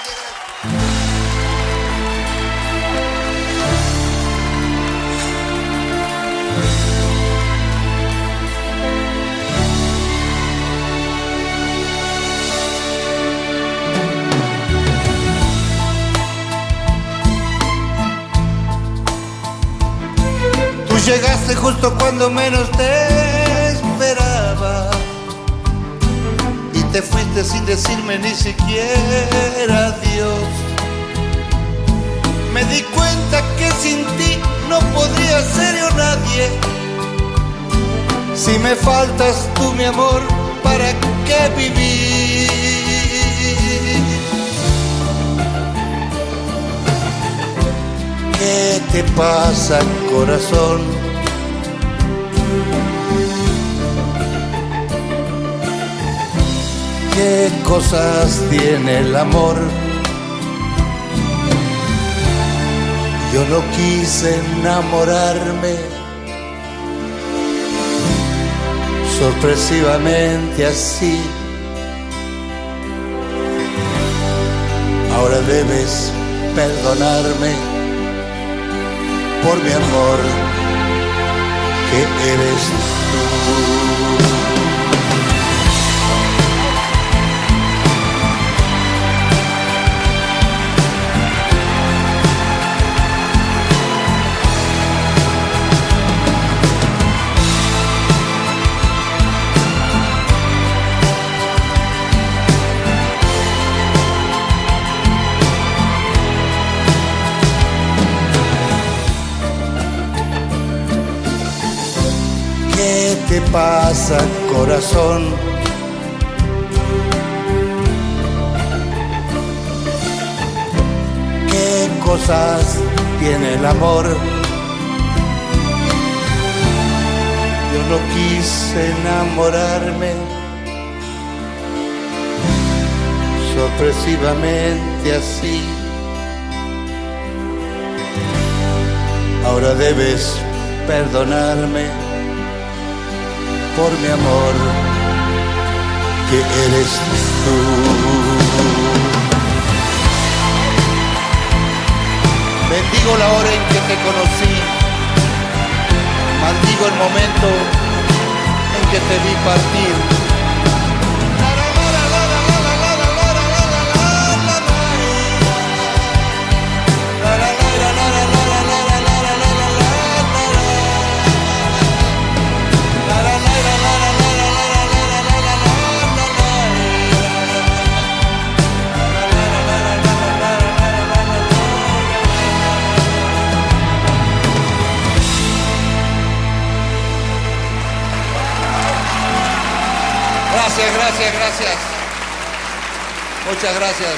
Llegaste justo cuando menos te esperaba y te fuiste sin decirme ni siquiera adiós. Me di cuenta que sin ti no podría ser yo nadie. Si me faltas tú, mi amor, ¿para qué vivir? ¿Qué te pasa, corazón? ¿Qué cosas tiene el amor? Yo no quise enamorarme, sorpresivamente así. Ahora debes perdonarme por mi amor, que eres tú. ¿Qué te pasa, corazón? ¿Qué cosas tiene el amor? Yo no quise enamorarme, sorpresivamente así. Ahora debes perdonarme por mi amor, que eres tú. Bendigo la hora en que te conocí, maldigo el momento en que te vi partir. Gracias, gracias. Muchas gracias.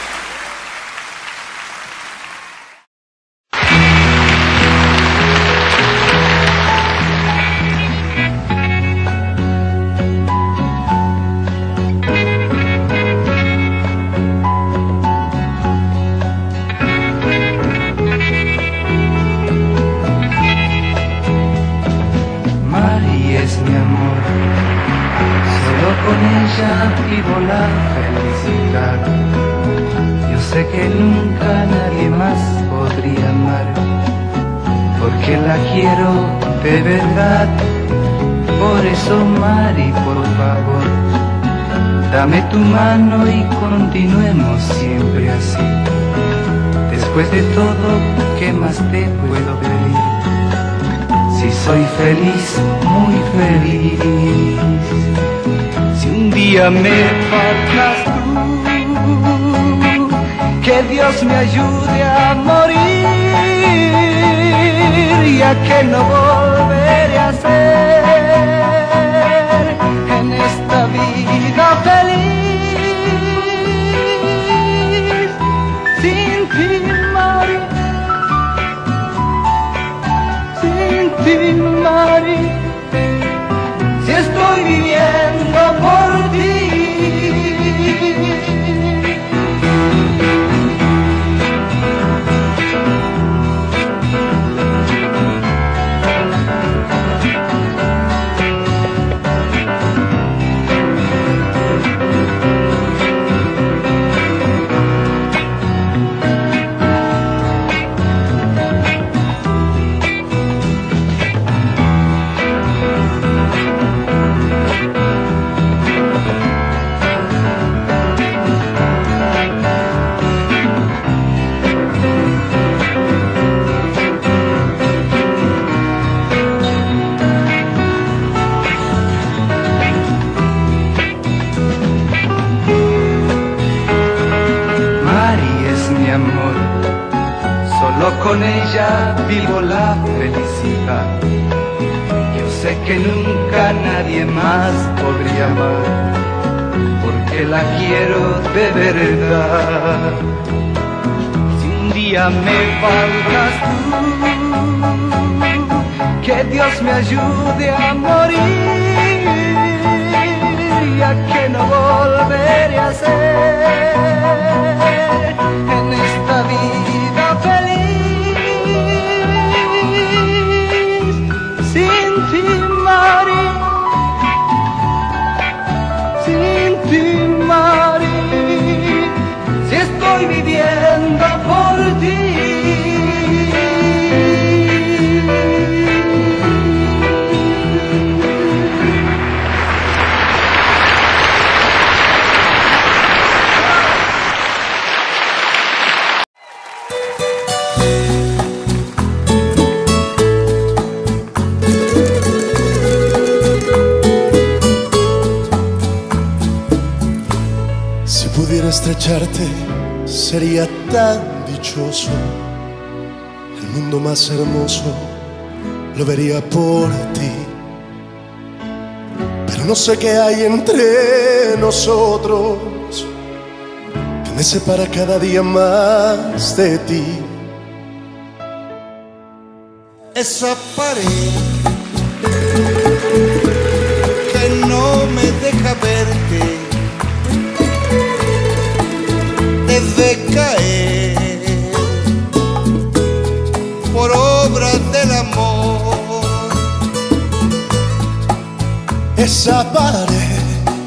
Mari es mi amor, solo con ella vivo la felicidad. Yo sé que nunca nadie más podría amar, porque la quiero de verdad. Por eso, Mari, por favor, dame tu mano y continuemos siempre así. Después de todo, ¿qué más te puedo pedir? Si soy feliz, muy feliz. Si un día me faltas tú, que Dios me ayude a morir, ya que no volveré a ser en esta vida feliz. Sin ti, Mari, sin ti, Mari, si estoy viviendo por ti. solo con ella vivo la felicidad. Yo sé que nunca nadie más podría amar, porque la quiero de verdad. Si un día me faltas tú, que Dios me ayude a morir, ya que no volveré a ser en esta vida feliz sin ti, morir, sin ti, morir, si estoy viviendo por ti. Si pudiera estrecharte, sería tan dichoso. El mundo más hermoso lo vería por ti. Pero no sé qué hay entre nosotros que me separa cada día más de ti. Esa pared que no me deja verte debe caer por obra del amor. Esa pared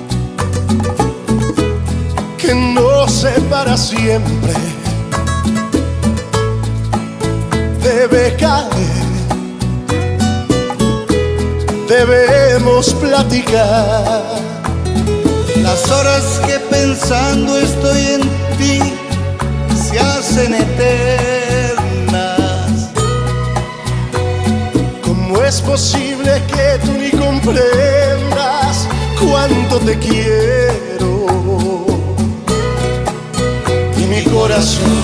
que nos separa siempre debe caer. Debemos platicar. Las horas que pensando estoy en ti se hacen eternas. ¿Cómo es posible que tú ni comprendas cuánto te quiero? Y mi corazón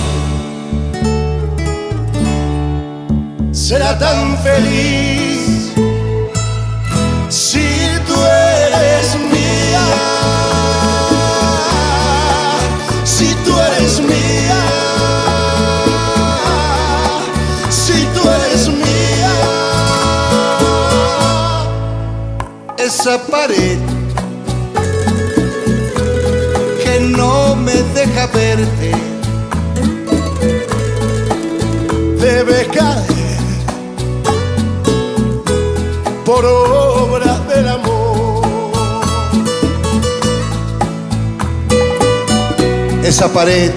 será tan feliz si tú eres mía, si tú eres mía, si tú eres mía. Esa pared que no me deja verte debe caer por obra del amor. Esa pared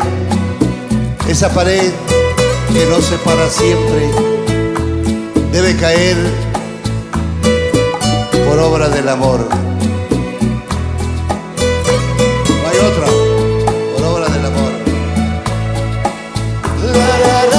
que nos separa siempre debe caer por obra del amor. No hay otra, por obra del amor. La, la, la.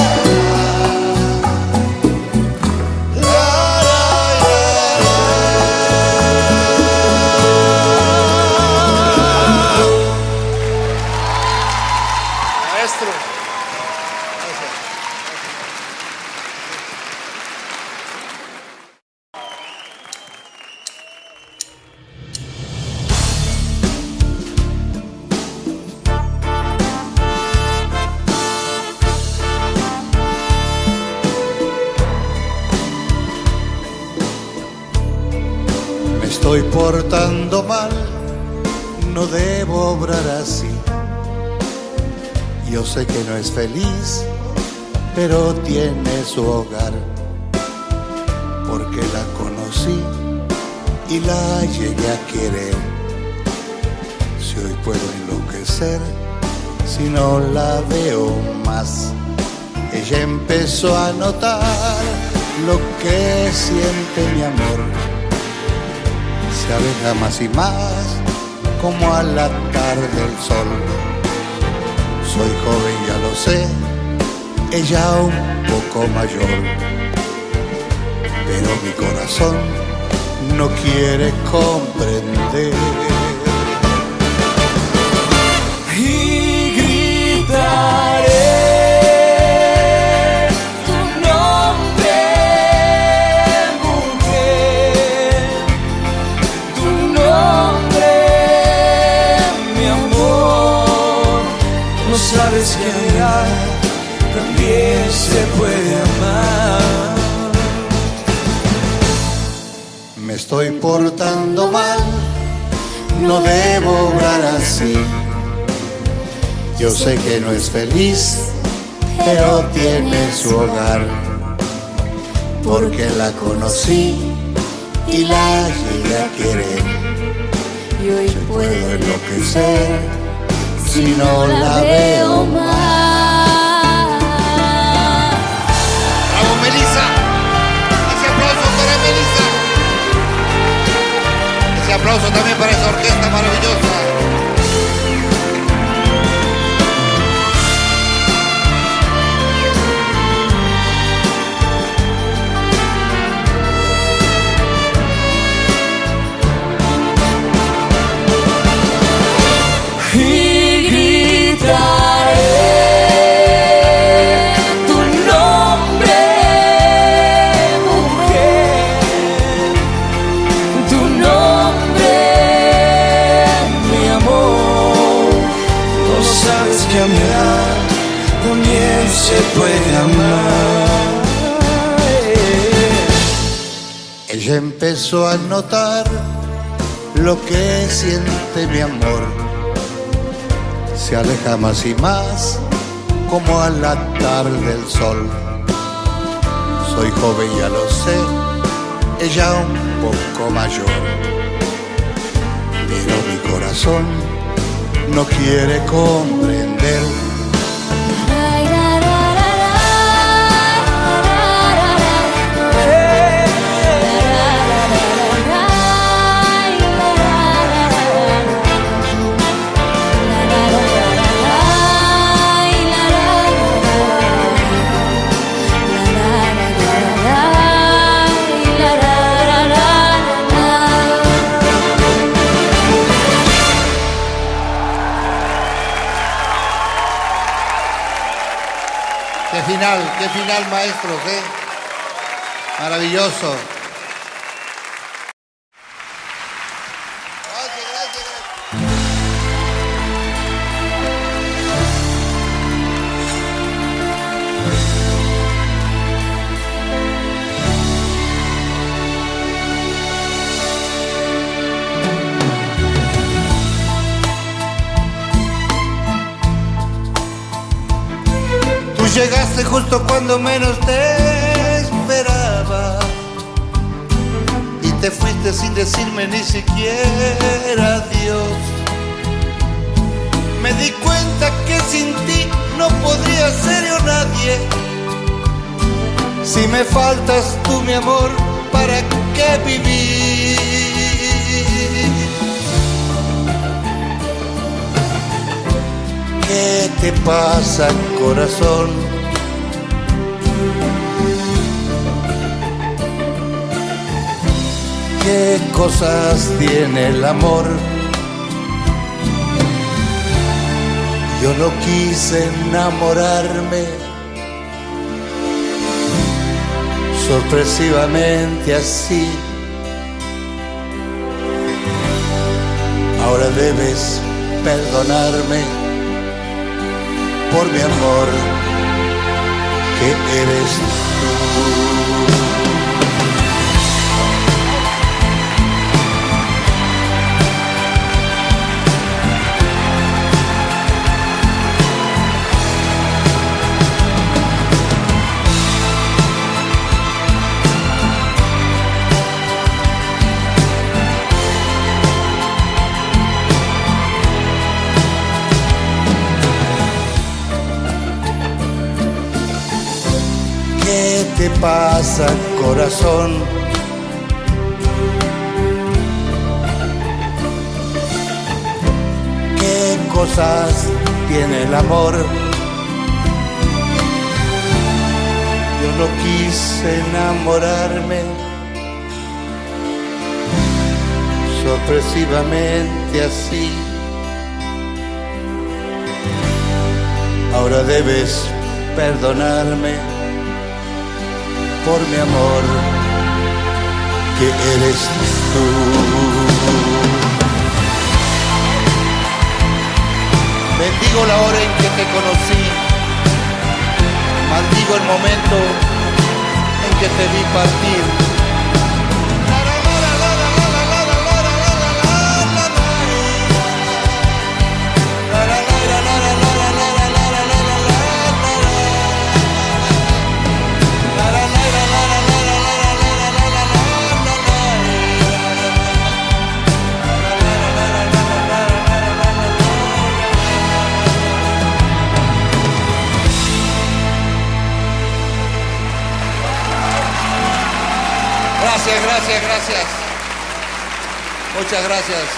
Estoy portando mal, no debo obrar así. Yo sé que no es feliz, pero tiene su hogar, porque la conocí y la llegué a querer. Si hoy puedo enloquecer, si no la veo más. Ella empezó a notar lo que siente mi amor. Se aleja más y más, como al atar del sol. Soy joven, ya lo sé, ella un poco mayor, pero mi corazón no quiere comprender. Y gritaré No sabes que amar también se puede amar. Me estoy portando mal, no debo obrar así. Yo sé que no es feliz, pero tiene su hogar. Porque la conocí y la llegué a querer. Y hoy puedo enloquecer si no la veo más. ¡Bravo, Melissa! Ese aplauso para Melissa. Ese aplauso también para esa orquesta maravillosa. Y gritaré tu nombre, mujer, tu nombre, mi amor. No sabes que amar también se puede amar. Ella empezó a notar lo que siente mi amor. Se aleja más y más, como al atar del sol. Soy joven, ya lo sé, ella un poco mayor. Pero mi corazón no quiere comprender. Qué final, maestros, ¿eh? Maravilloso. Gracias, gracias, Llegaste justo cuando menos te esperaba y te fuiste sin decirme ni siquiera adiós. Me di cuenta que sin ti no podría ser yo nadie. Si me faltas tú, mi amor, ¿para qué vivir? ¿Qué te pasa, corazón? ¿Qué cosas tiene el amor? Yo no quise enamorarme sorpresivamente así. Ahora debes perdonarme por mi amor, que eres tú. ¿Qué te pasa, corazón? ¿Qué cosas tiene el amor? Yo no quise enamorarme sorpresivamente así. Ahora debes perdonarme por mi amor, que eres tú. Maldigo la hora en que te conocí, maldigo el momento en que te vi partir. Gracias, gracias, gracias. Muchas gracias.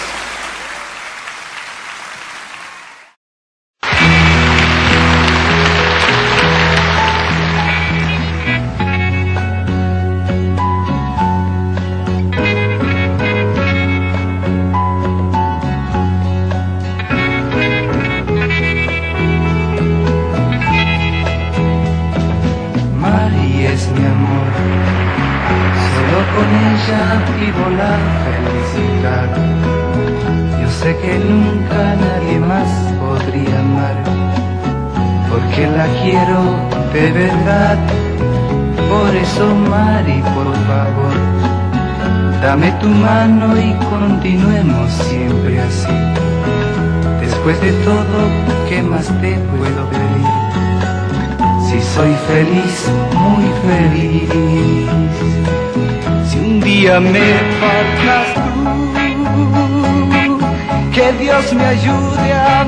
Mari es mi amor, solo con ella vivo la felicidad. Yo sé que nunca nadie más podría amar, porque la quiero de verdad. Por eso, Mari, por favor, dame tu mano y continuemos siempre así. Después de todo, ¿qué más te puedo pedir? Si soy feliz, muy feliz. Si un día me faltas tú, que Dios me ayude a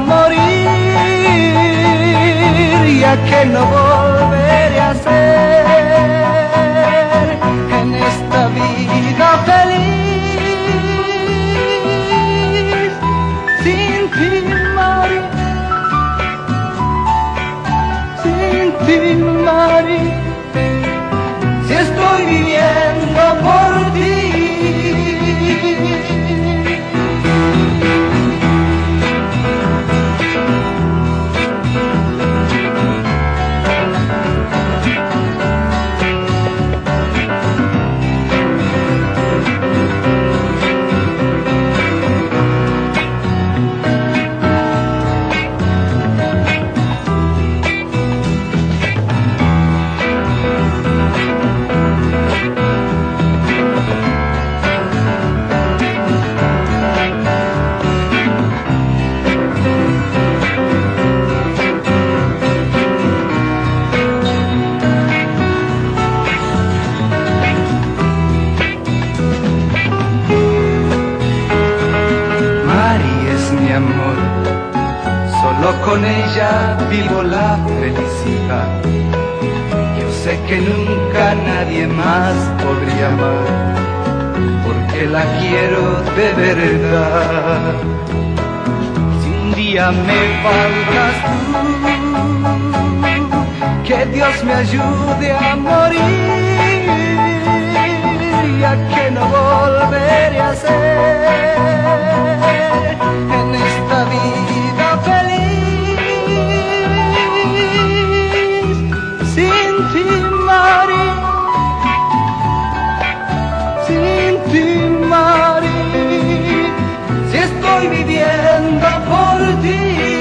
morir, ya que no volveré a ser en esta vida feliz. Sin ti, Mari, sin ti, Mari, si estoy viviendo por ti. Solo con ella vivo la felicidad. Yo sé que nunca nadie más podría amar, porque la quiero de verdad. Si un día me faltas tú, que Dios me ayude a morir, ya que no volveré a ser en esta vida feliz. Sin ti, Mari, sin ti, Mari, si estoy viviendo por ti.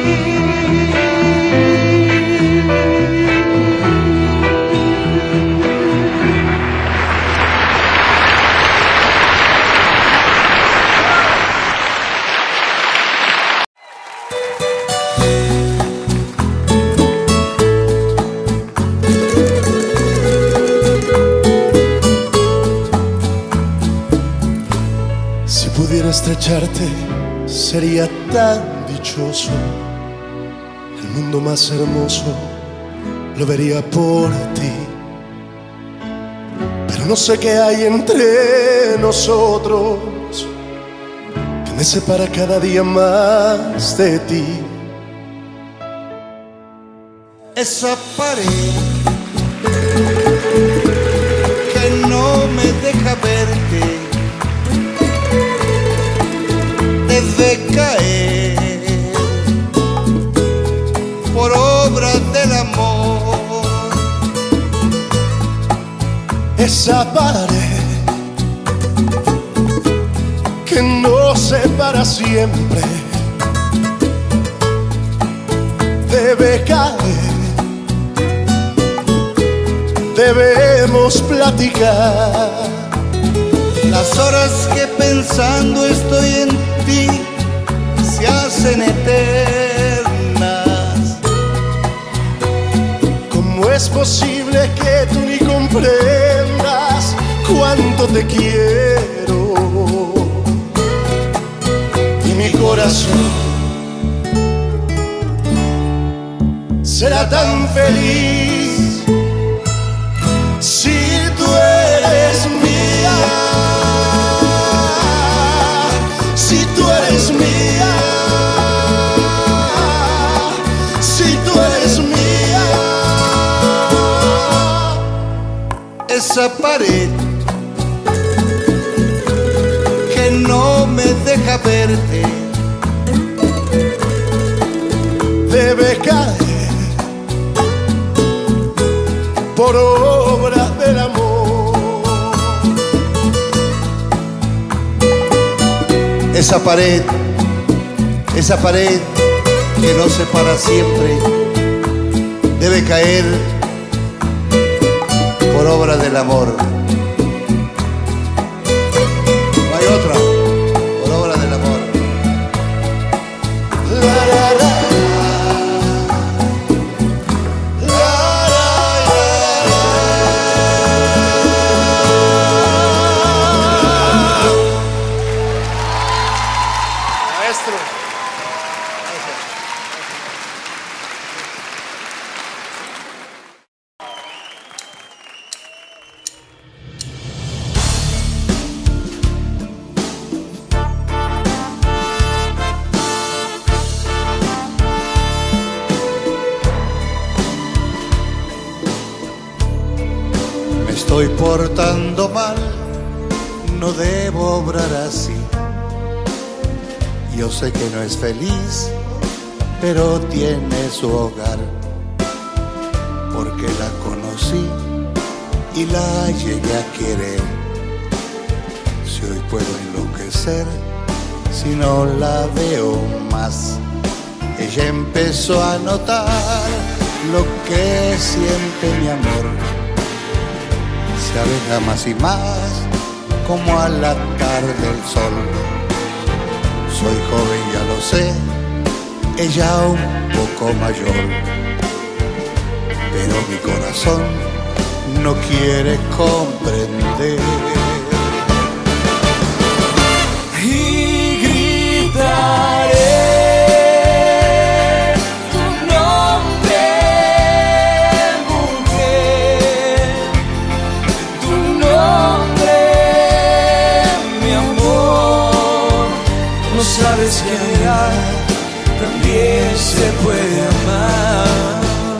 Estrecharte sería tan dichoso, el mundo más hermoso lo vería por ti. Pero no sé qué hay entre nosotros que me separa cada día más de ti. Esa pared que no me deja verte debe caer por obra del amor. Esa pared que nos separa siempre debe caer. Debemos platicar. Las horas que pensando estoy en ti se hacen eternas. ¿Cómo es posible que tú ni comprendas cuánto te quiero? Y mi corazón será tan feliz si tú eres mía. Si tú eres mía. Si tú eres mía. Esa pared que no me deja verte debe caer por obra del amor. esa pared que nos separa siempre, debe caer por obra del amor. No hay otra, por obra del amor. La, la, la. Estoy portando mal, no debo obrar así. Yo sé que no es feliz, pero tiene su hogar. Porque la conocí y la llegué a querer. Si hoy puedo enloquecer, si no la veo más. Ella empezó a notar lo que siente mi amor. Se aleja más y más, como al atar del sol. Soy joven, ya lo sé, ella un poco mayor. Pero mi corazón no quiere comprender. Y gritaré tu nombre, mujer, tu nombre, mi amor. No sabes que amar también se puede amar.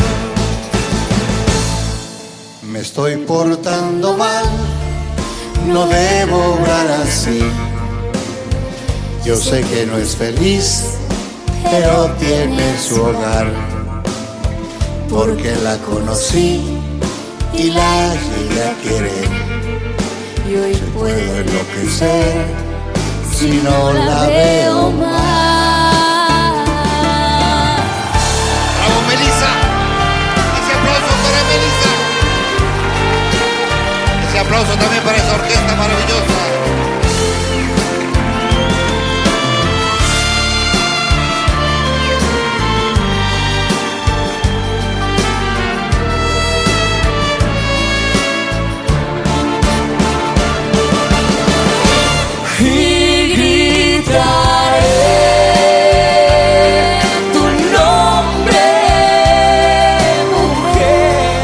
Me estoy portando mal, no debo obrar así. Yo sé que no es feliz, pero tiene su hogar. Porque la conocí y la llegué a querer. Y hoy Puedo enloquecer si no la veo más. ¡Bravo, Melissa! Ese aplauso para Melissa. Ese aplauso también para esa orquesta maravillosa. Y gritaré tu nombre, mujer,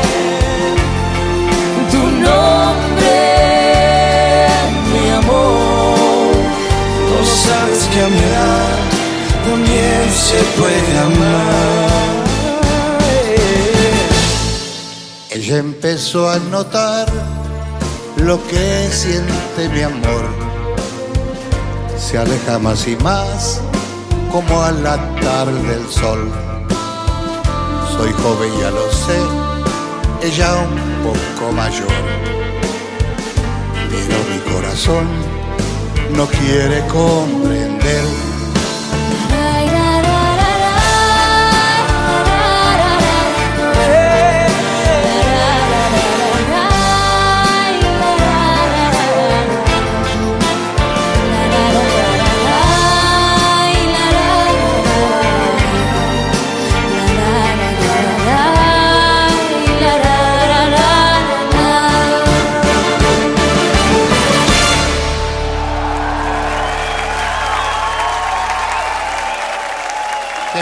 tu nombre, mi amor. No sabes que amar también se puede amar. Ella empezó a notar lo que siente mi amor. Se aleja más y más, como al atar del sol. Soy joven, ya lo sé, ella un poco mayor. Pero mi corazón no quiere comprender.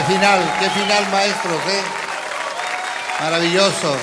qué final, maestros, ¿eh? Maravilloso.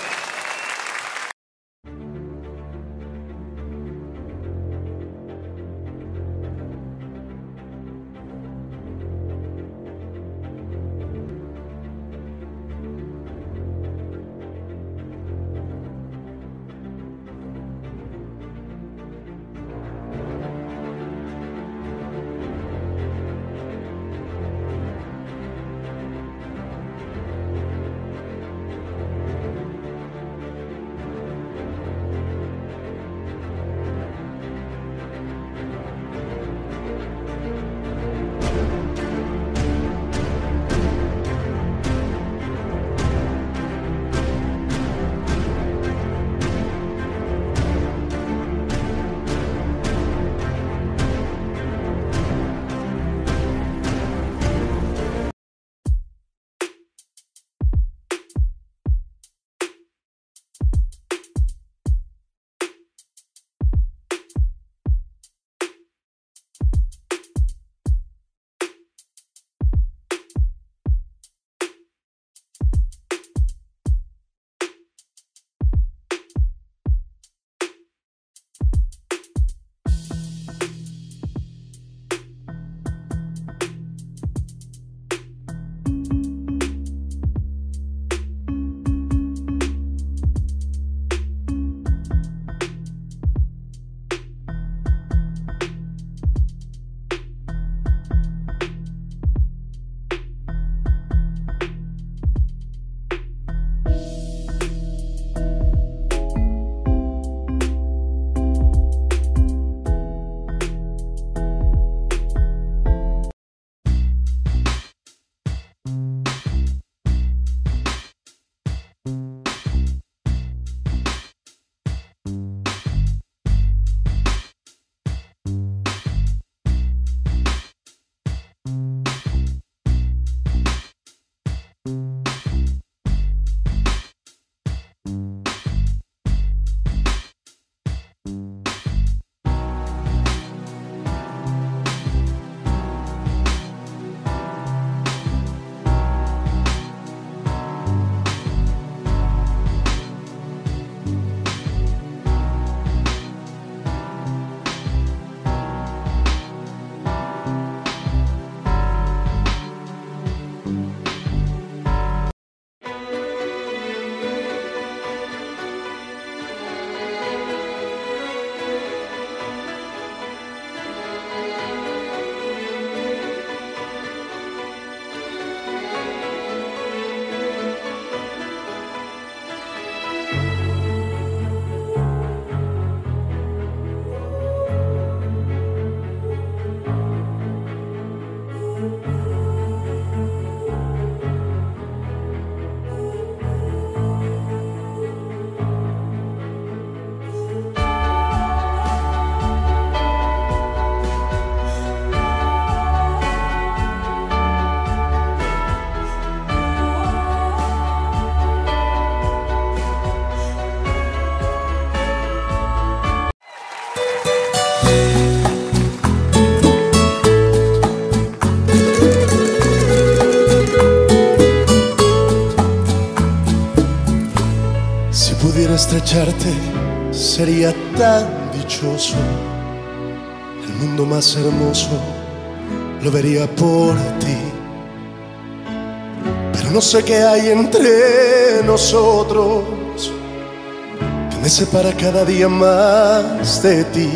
Estrecharte sería tan dichoso, el mundo más hermoso lo vería por ti. Pero no sé qué hay entre nosotros que me separa cada día más de ti.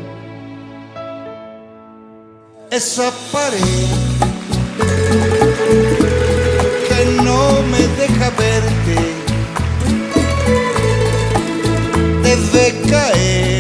Esa pared que no me deja verte debe caer